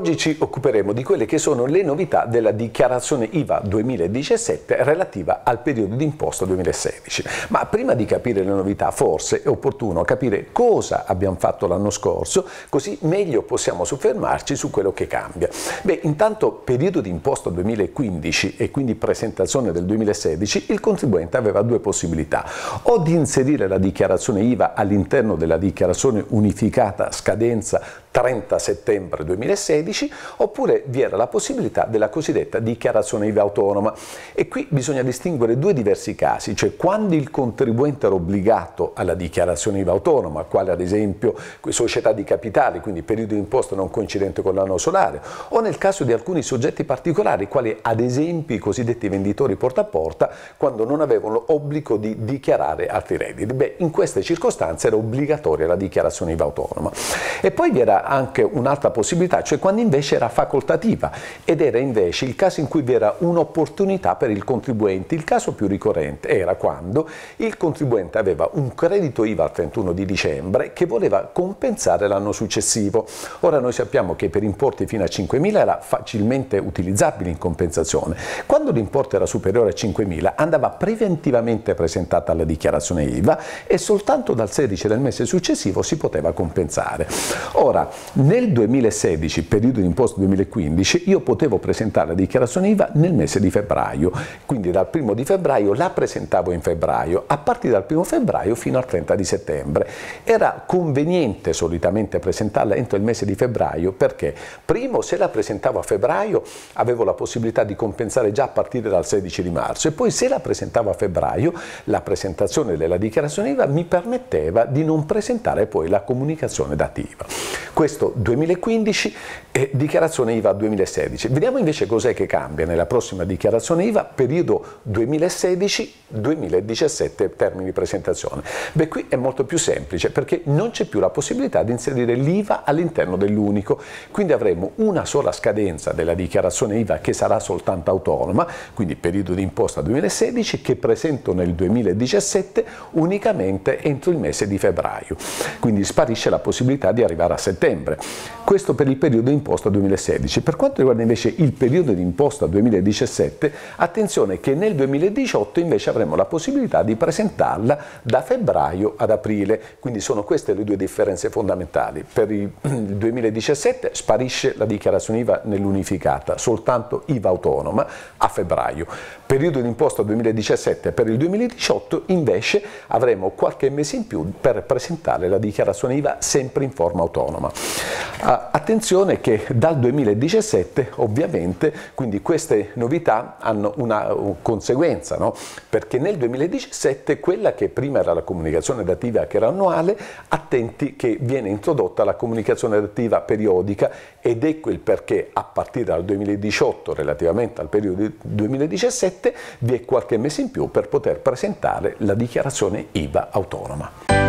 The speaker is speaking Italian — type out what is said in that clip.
Oggi ci occuperemo di quelle che sono le novità della dichiarazione IVA 2017 relativa al periodo d'imposta 2016. Ma prima di capire le novità, forse è opportuno capire cosa abbiamo fatto l'anno scorso, così meglio possiamo soffermarci su quello che cambia. Beh, intanto periodo d'imposta 2015 e quindi presentazione del 2016, il contribuente aveva due possibilità: o di inserire la dichiarazione IVA all'interno della dichiarazione unificata scadenza 30 settembre 2016, oppure vi era la possibilità della cosiddetta dichiarazione IVA autonoma. E qui bisogna distinguere due diversi casi, cioè quando il contribuente era obbligato alla dichiarazione IVA autonoma, quale ad esempio società di capitali, quindi periodo di imposta non coincidente con l'anno solare, o nel caso di alcuni soggetti particolari, quali ad esempio i cosiddetti venditori porta a porta, quando non avevano l'obbligo di dichiarare altri redditi. Beh, in queste circostanze era obbligatoria la dichiarazione IVA autonoma. E poi vi era anche un'altra possibilità, cioè quando invece era facoltativa, ed era invece il caso in cui vi era un'opportunità per il contribuente. Il caso più ricorrente era quando il contribuente aveva un credito IVA al 31 di dicembre che voleva compensare l'anno successivo. Ora noi sappiamo che per importi fino a 5.000 era facilmente utilizzabile in compensazione. Quando l'importo era superiore a 5.000 andava preventivamente presentata la dichiarazione IVA e soltanto dal 16 del mese successivo si poteva compensare. Ora, nel 2016, periodo di imposta 2015, io potevo presentare la dichiarazione IVA nel mese di febbraio, quindi dal 1° di febbraio la presentavo in febbraio, a partire dal 1° febbraio fino al 30 di settembre. Era conveniente solitamente presentarla entro il mese di febbraio perché, primo, se la presentavo a febbraio avevo la possibilità di compensare già a partire dal 16 di marzo, e poi se la presentavo a febbraio la presentazione della dichiarazione IVA mi permetteva di non presentare poi la comunicazione dativa. Questo 2015 e dichiarazione IVA 2016. Vediamo invece cos'è che cambia nella prossima dichiarazione IVA, periodo 2016-2017, termini di presentazione. Beh, qui è molto più semplice perché non c'è più la possibilità di inserire l'IVA all'interno dell'unico, quindi avremo una sola scadenza della dichiarazione IVA che sarà soltanto autonoma, quindi periodo di imposta 2016, che presento nel 2017 unicamente entro il mese di febbraio. Quindi sparisce la possibilità di arrivare a settembre. Questo per il periodo di imposta 2016. Per quanto riguarda invece il periodo di imposta 2017, attenzione che nel 2018 invece avremo la possibilità di presentarla da febbraio ad aprile, quindi sono queste le due differenze fondamentali. Per il 2017 sparisce la dichiarazione IVA nell'unificata, soltanto IVA autonoma a febbraio. Periodo di imposta 2017, per il 2018 invece avremo qualche mese in più per presentare la dichiarazione IVA sempre in forma autonoma. Attenzione che dal 2017 ovviamente quindi queste novità hanno una conseguenza, no? Perché nel 2017 quella che prima era la comunicazione dativa, che era annuale, attenti che viene introdotta la comunicazione dativa periodica, ed ecco il perché a partire dal 2018 relativamente al periodo 2017 vi è qualche mese in più per poter presentare la dichiarazione IVA autonoma.